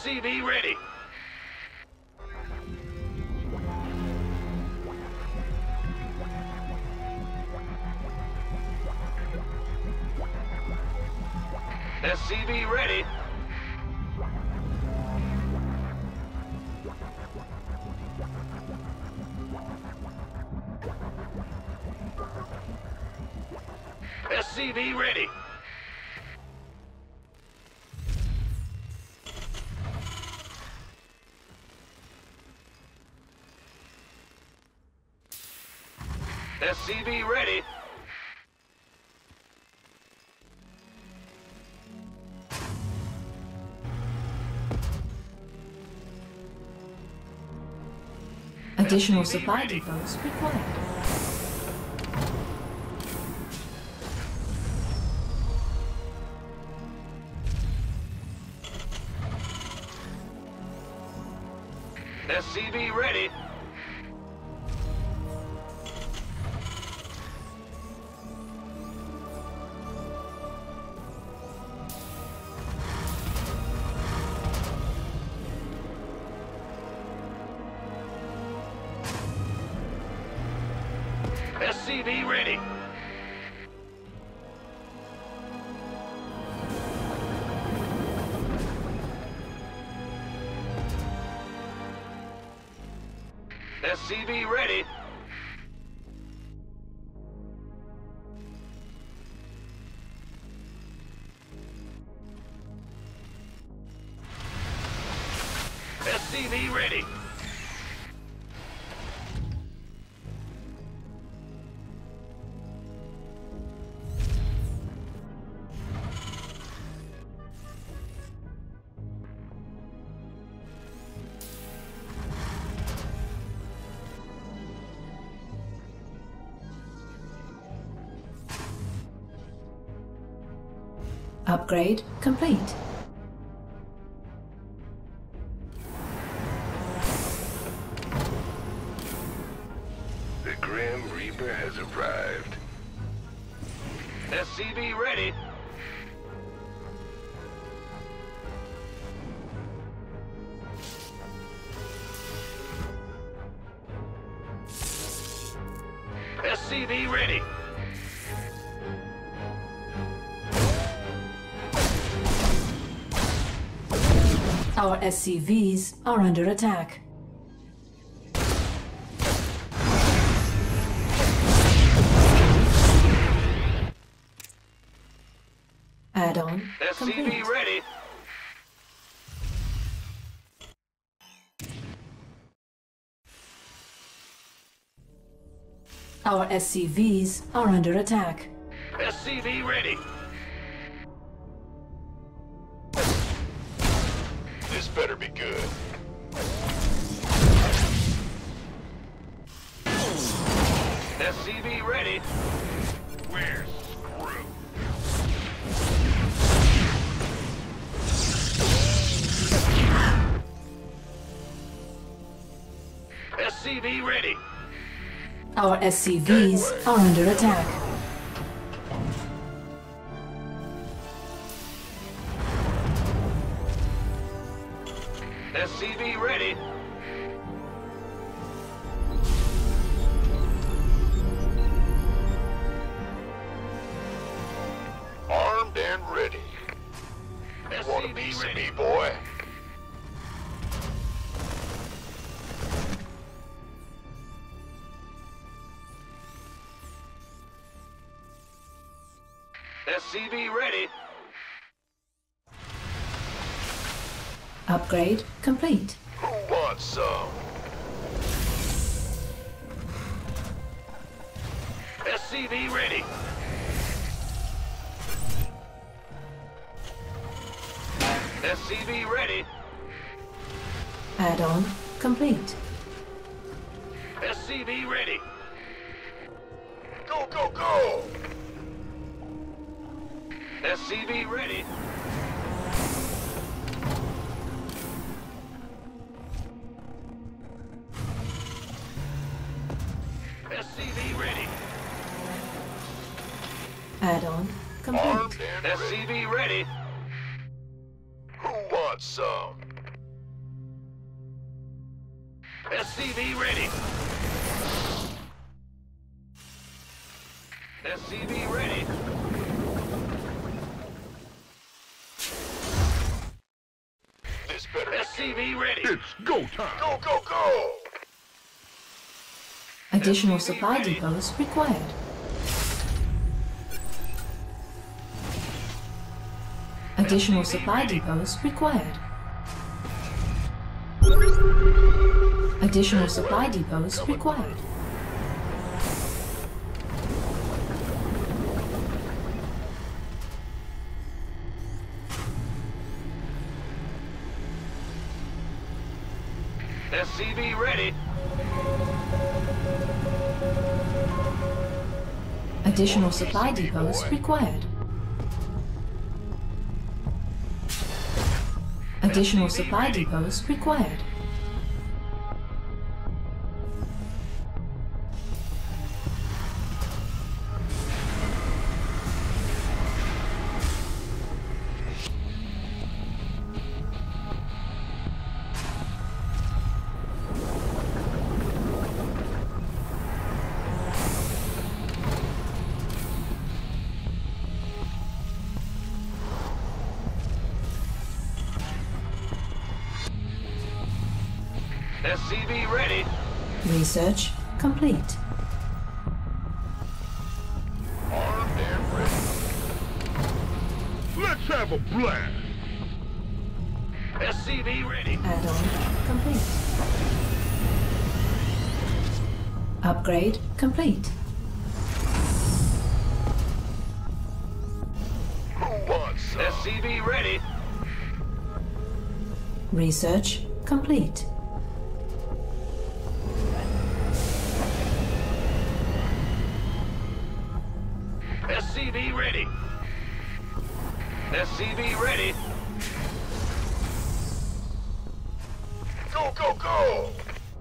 SCV ready. SCV ready. SCV ready. SCV ready. Additional supply depots required. SCV ready. SCV ready. SCV ready. SCV ready. Upgrade complete. The Grim Reaper has arrived. SCV ready. SCV ready. Our SCVs are under attack. Add-on complete. SCV ready. Our SCVs are under attack. SCV ready. This better be good. SCV ready. We're screwed. SCV ready. Our SCVs are under attack. SCV ready. Armed and ready. You want a piece of me, boy? SCV ready. Upgrade complete. Who wants some? SCV ready. SCV ready. Add-on complete. SCV ready. Go, go, go! SCV ready. SCV ready. Add-on complete. Armed and ready. SCV ready. Who wants some? SCV ready. SCV ready. This better be good. SCV ready. It's go time. Go, go, go! Additional supply depots required. Additional supply depots required. Additional supply depots required. SCV ready. Additional supply depots required. Additional supply depots required. SCV ready. Research complete. Armed and ready. Let's have a blast. SCV ready. Add-on complete. Upgrade complete. Who wants some? SCV ready. Research complete. SCV ready. SCV ready. Go, go, go!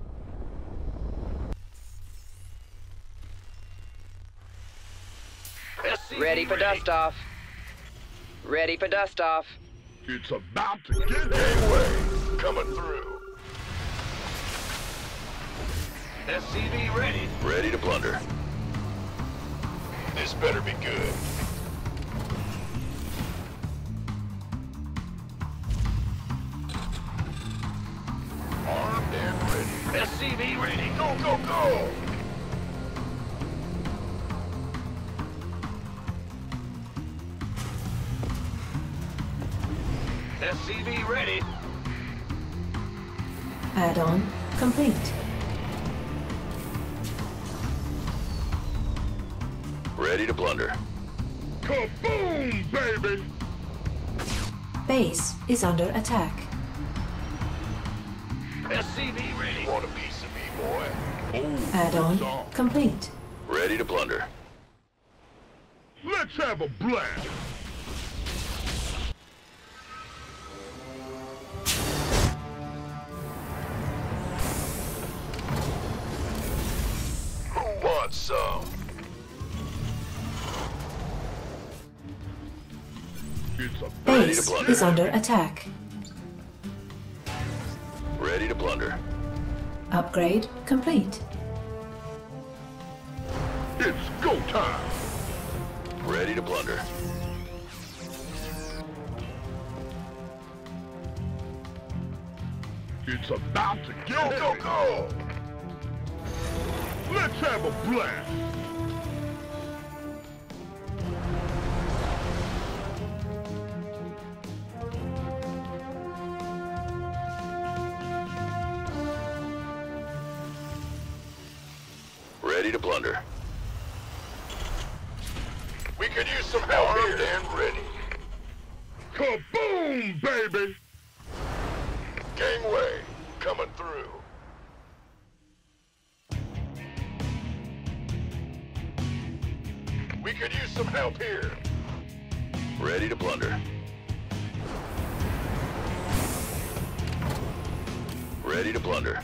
SCV Ready for dust off. Ready for dust off. It's about to get heavy. Gangway, coming through. SCV ready. Ready to plunder. This better be good. Armed and ready. SCV ready. Go, go, go! SCV ready. Add-on complete. Ready to plunder. Kaboom, baby. Base is under attack. SCV ready. Want a piece of me, boy? Oh, Add-on it's on. complete. Ready to plunder. Let's have a blast. Who wants some? It's a Ready to Base plunder. is under attack. Ready to plunder. Upgrade complete. It's go time. Ready to plunder. It's about to get Go, go, heavy. go! Let's have a blast. Ready to plunder. We could use some help here. And ready. Kaboom, baby. Gangway, coming through. We could use some help here. Ready to plunder. Ready to plunder.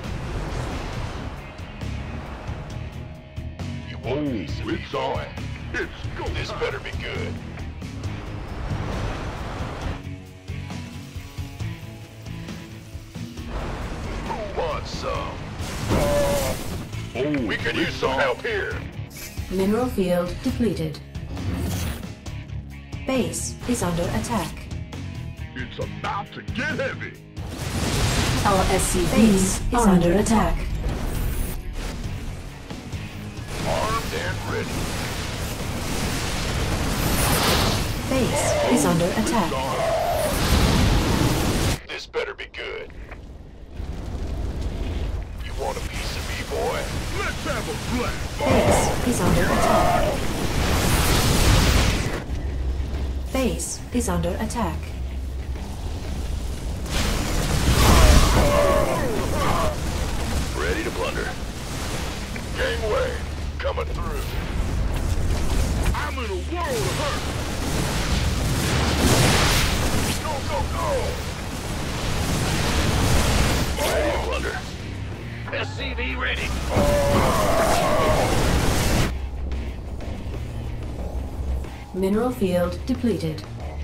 You Oh, want a piece of me, it's on. boy? It's go This time. better be good. Who wants want some? Oh, We could use some help here. Mineral field depleted. Base is under attack. It's about to get heavy. Our SCVs are under attack. Armed and ready. Base is under attack. This better be good. You want a piece of me, boy? Let's have a blast. Base is under attack. Base is under attack. Ready to plunder. Gangway, coming through. I'm in a world of hurt. Go, go, go! Ready to plunder. SCV ready. Mineral field depleted.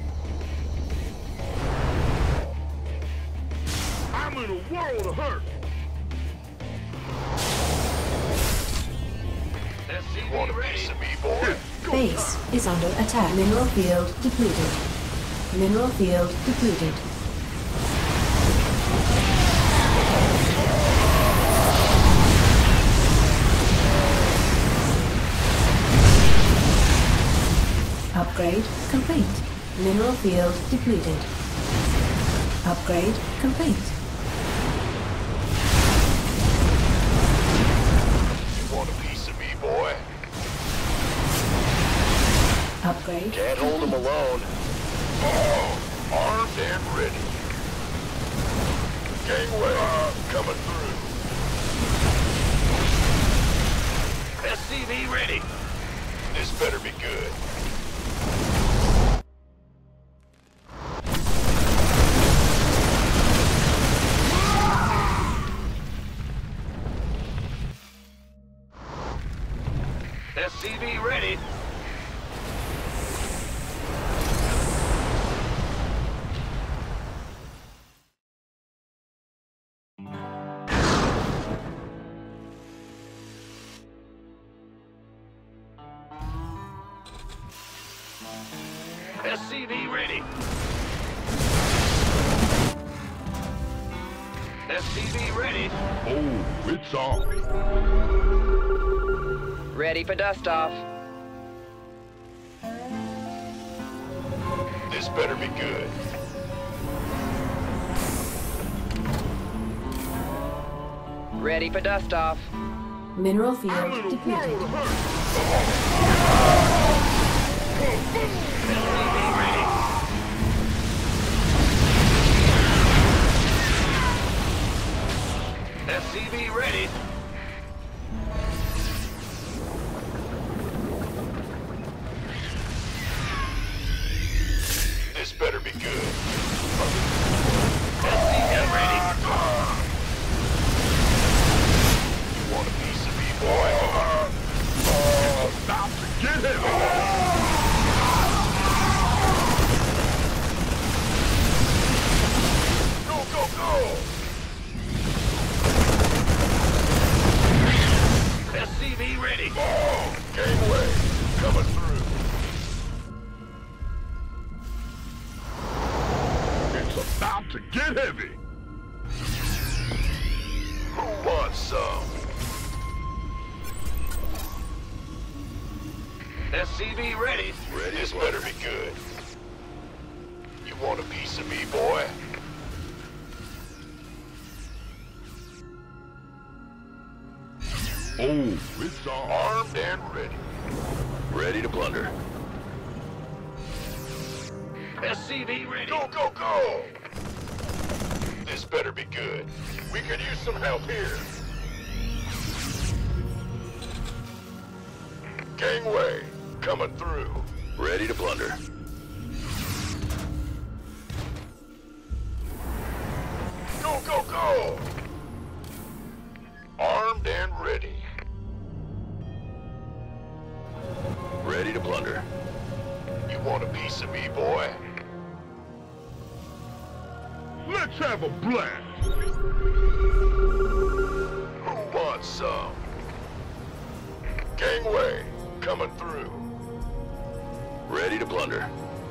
I'm in a world of hurt. Want a SCV piece ready. of me, boy? Base is under attack. Mineral field depleted. Mineral field depleted. Upgrade complete. Mineral field depleted. Upgrade complete. You want a piece of me, boy? Upgrade. Can't hold them alone. Armed and ready. Gangway, coming through. SCV ready. This better be good. SCV ready. SCV ready. SCV ready. Oh, it's on. Ready for dust off. This better be good. Ready for dust off. Mineral I'm field in a world depleted. of hurt. SCV ready. SCV ready. This better be good. SCV ready. You want a piece of me, boy? About to get heavy. Go, go, go! SCV ready. Gangway, coming through. It's about to get heavy. Who wants some? SCV ready. Ready? This better be good. You want a piece of me, boy? Oh, it's on. Armed and ready. Ready to plunder. SCV ready. Go, go, go! This better be good. We could use some help here. Gangway, coming through. Ready to plunder. Go, go, go! Armed and ready. Ready to plunder. You want a piece of me, boy? Let's have a blast. plunder.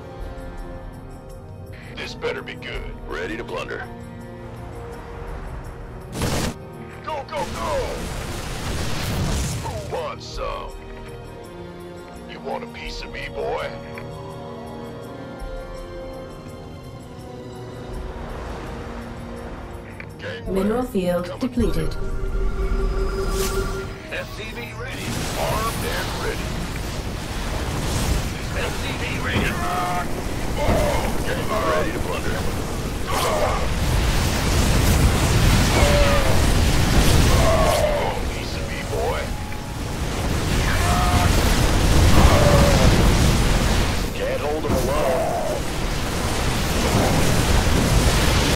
This better be good. Ready to plunder. Go, go, go! Who wants some? You want a piece of me, boy? Mineral field depleted. SCV ready. Armed and ready. SCV ready. Ready to plunder.